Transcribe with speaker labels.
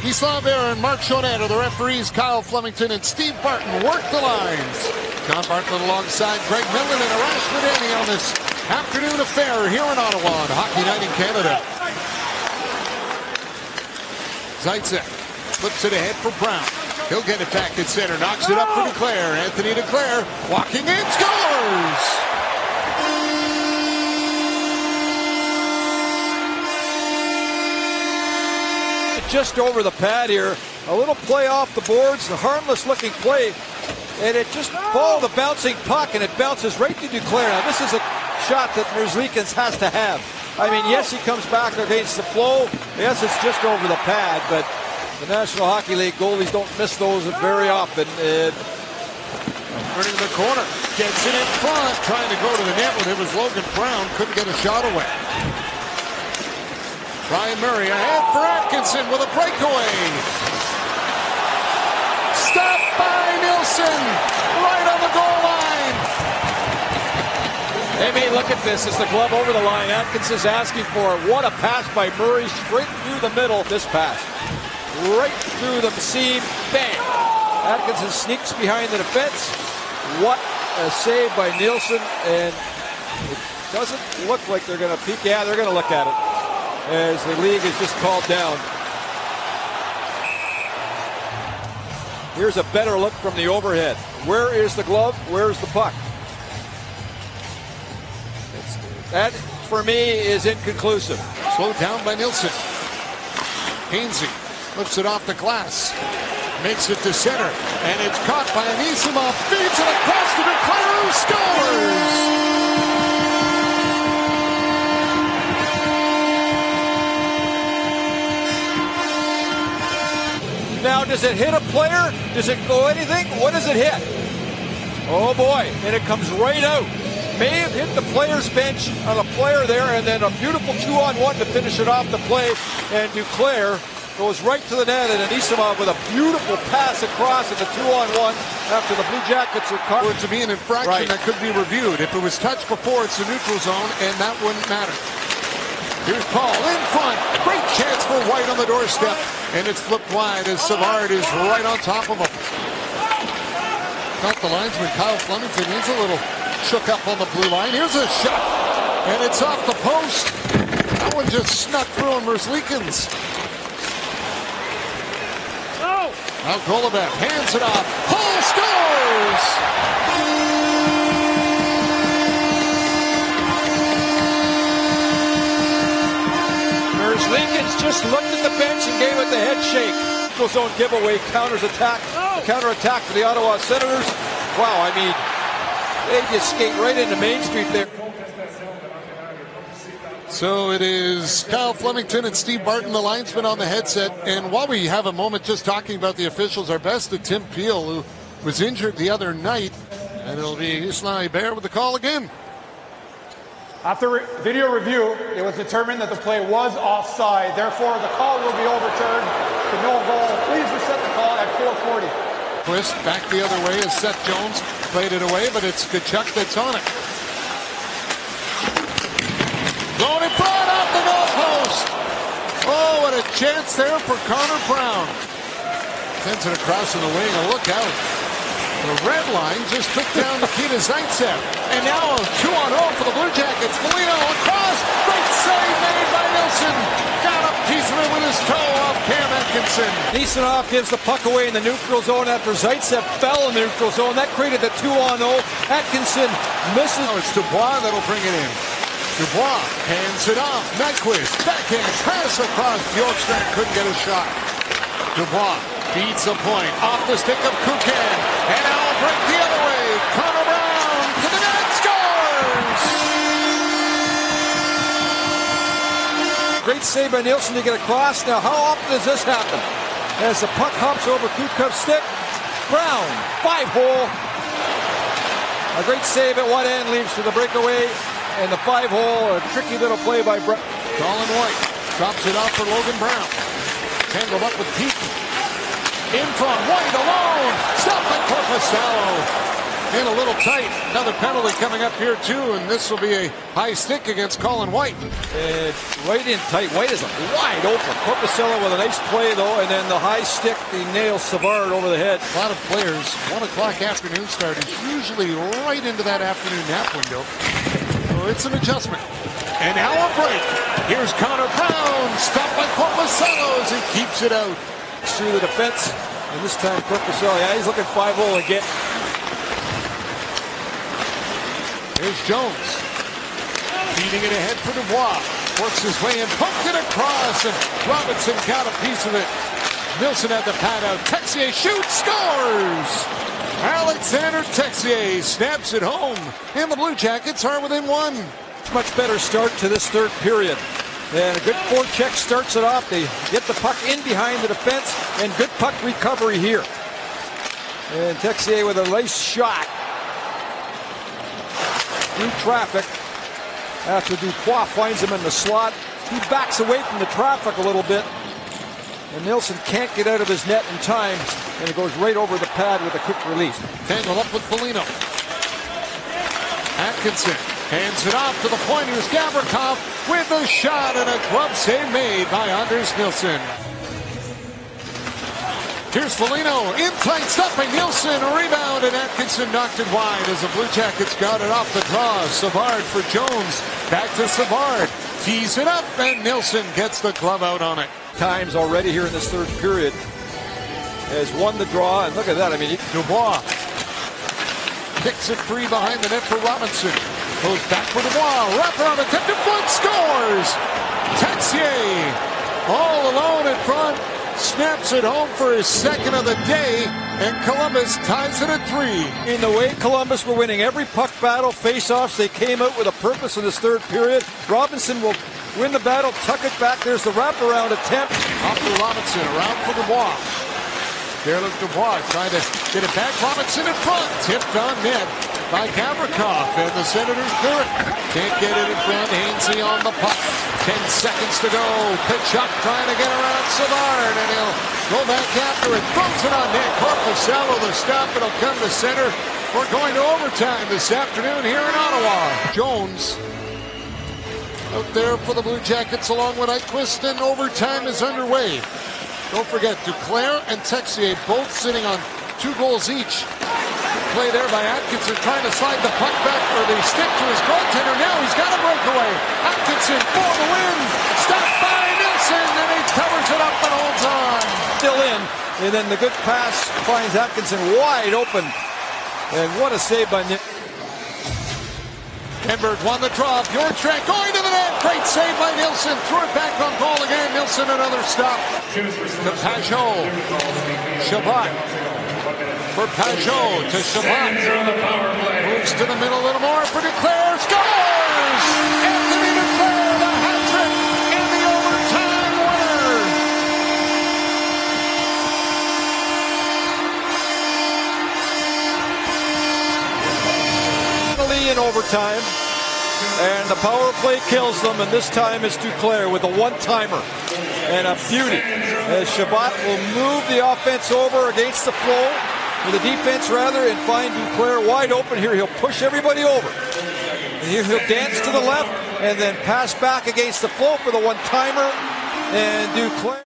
Speaker 1: Gustav Aaron, Mark Chonet are the referees. Kyle Flemington and Steve Barton work the lines. John Bartlett alongside Greg Millen and Arash Madani on this afternoon affair here in Ottawa on Hockey Night in Canada. Zaitsev flips it ahead for Brown. He'll get it back at center. Knocks it up for Duclair. Anthony Duclair walking in, scores!
Speaker 2: Just over the pad here. A little play off the boards. A harmless looking play. And it just followed the bouncing puck, and it bounces right to Duclair. Now, this is a shot that Merzlikins has to have. I mean, yes, he comes back against the flow. Yes, it's just over the pad, but the National Hockey League goalies don't miss those very often.
Speaker 1: Turning the corner, gets it in front, trying to go to the net when it was Logan Brown, couldn't get a shot away. Ryan Murray ahead for Atkinson with a breakaway. Stopped by Nilsson, right on the goal line.
Speaker 2: Hey, mate, look at this. It's the glove over the line. Atkinson's asking for it. What a pass by Murray, straight through the middle. This pass, right through the seam, bang. Atkinson sneaks behind the defense. What a save by Nilsson, and it doesn't look like they're going to peek. Yeah, they're going to look at it as the league is just called down. Here's a better look from the overhead. Where is the glove? Where's the puck? That, for me, is inconclusive.
Speaker 1: Slowed down by Nilsson. Hainsey lifts it off the glass. Makes it to center, and it's caught by Anisimov. Feeds it across to Duclair, who scores!
Speaker 2: Now, does it hit a player? Does it go anything? What does it hit? Oh boy, and it comes right out. May have hit the player's bench on a player there, and then a beautiful 2-on-1 to finish it off the play, and Duclair goes right to the net, and Anisimov with a beautiful pass across at the 2-on-1 after the Blue Jackets are caught.
Speaker 1: To be an infraction that could be reviewed. If it was touched before, it's the neutral zone, and that wouldn't matter. Here's Paul in front. Great chance for White on the doorstep, and it's flipped wide as Savard is right on top of him. Not the linesman, Kyle Flemington. He's a little shook up on the blue line. Here's a shot, and it's off the post. That one just snuck through on Merzlikins. Now Golubev hands it off. Paul scores!
Speaker 2: Merzlikins just looked at the bench and gave it the head shake. Neutral zone giveaway, counterattack for the Ottawa Senators. Wow, I mean, they just skate right into Main Street there.
Speaker 1: So it is Kyle Flemington and Steve Barton, the linesman, on the headset. And while we have a moment just talking about the officials, our best to Tim Peel, who was injured the other night. And it'll be Isla Bear with the call again.
Speaker 3: After video review, it was determined that the play was offside. Therefore, the call will be overturned to no goal. Please reset the call at 4:40.
Speaker 1: Twist back the other way as Seth Jones played it away, but it's Tkachuk that's on it. Going in front off the goal post. Oh, what a chance there for Connor Brown. Sends it across in the wing, and look out. The red line just took down Nikita Zaitsev. And now a 2-on-0 for the Blue Jackets. Foligno across. Great save made by Nilsson. Got a piece of it with his toe off Cam Atkinson.
Speaker 2: Nisanov gives the puck away in the neutral zone after Zaitsev fell in the neutral zone. That created the 2-on-0. Atkinson misses.
Speaker 1: Oh, it's Dubois that'll bring it in. Dubois hands it off. Nyquist backhand pass across. Bjorkstrand couldn't get a shot. Dubois beats the point off the stick of Kukan. And now a break the other way. Connor Brown to the net, scores!
Speaker 2: Great save by Nilsson to get across. Now, how often does this happen? As the puck hops over Kukov's stick, Brown, 5-hole. A great save at one end leads to the breakaway. And the 5-hole, a tricky little play by Brown.
Speaker 1: Colin White drops it off for Logan Brown. Tangled up with Pete. In front, White alone. Stopped by Corpusalo. in a little tight. Another penalty coming up here too, and this will be a high stick against Colin White.
Speaker 2: Right in tight. White is wide open. Korpisalo with a nice play though, and then the high stick, he nails Savard over the head.
Speaker 1: A lot of players, 1 o'clock afternoon start is usually right into that afternoon nap window. So it's an adjustment. And now a break. Here's Connor Brown, stopped by Korpisalo as he keeps it out.
Speaker 2: Through the defense, and this time Korpisalo, he's looking 5-0 again.
Speaker 1: Here's Jones. Feeding it ahead for Dubois. Works his way in, poked it across, and Robinson got a piece of it. Nilsson had the pad out. Texier shoots, scores! Alexander Texier snaps it home, and the Blue Jackets are within 1.
Speaker 2: Much better start to this third period. And a good forecheck starts it off. They get the puck in behind the defense, and good puck recovery here. And Texier with a nice shot through traffic. After Dubois finds him in the slot, he backs away from the traffic a little bit. And Nilsson can't get out of his net in time, and it goes right over the pad with a quick release.
Speaker 1: Tangled up with Foligno. Atkinson hands it off to the point. Here's Gavrikov with a shot, and a glove save made by Anders Nilsson. Here's Foligno in tight stuff by Nilsson. A rebound, and Atkinson knocked it wide as the Blue Jackets got it off the draw. Savard for Jones. Back to Savard. Tees it up, and Nilsson gets the glove out on it.
Speaker 2: Times already here in this third period has won the draw, and look at that. I mean,
Speaker 1: Dubois kicks it free behind the net for Robinson. Goes back for Dubois. Wraparound attempt in front. Scores! Texier all alone in front. Snaps it home for his second of the day. And Columbus ties it at 3.
Speaker 2: In the way Columbus were winning every puck battle, face-offs, they came out with a purpose in this third period. Robinson will win the battle, tuck it back. There's the wraparound attempt.
Speaker 1: Off to Robinson, around for Dubois. There looks Dubois trying to get it back. Robinson in front. Tipped on net by Gavrikov, and the Senators clear it. Can't get it in front. Hainsey on the puck. 10 seconds to go. Pitch up, trying to get around Savard, and he'll go back after it. Throws it on net. Korpisalo the stop. It'll come to center. We're going to overtime this afternoon here in Ottawa. Jones out there for the Blue Jackets along with Nyquist, and overtime is underway. Don't forget, Duclair and Texier both sitting on 2 goals each. Play there by Atkinson, trying to slide the puck back, or the stick to his goaltender. Now he's got a breakaway. Atkinson for the win. Stopped by Nilsson, and he covers it up and holds on.
Speaker 2: Still in, and then the good pass finds Atkinson wide open. And what a save by Nick.
Speaker 1: Enberg won the draw. Bjornstrand going to the net. Great save by Nilsson. Threw it back on goal again. Nilsson another stop. To Pajot. Shabbat. For Pajot to Shabbat. Moves to the middle a little more for Duclair. Scores! Anthony Duclair, the hat-trick and the overtime
Speaker 2: winner. In overtime, and the power play kills them, and this time it's Duclair with a one-timer and a beauty, as Shabbat will move the offense over against the flow, or the defense rather, and find Duclair wide open here. He'll push everybody over, and here he'll dance to the left and then pass back against the flow for the one-timer, and Duclair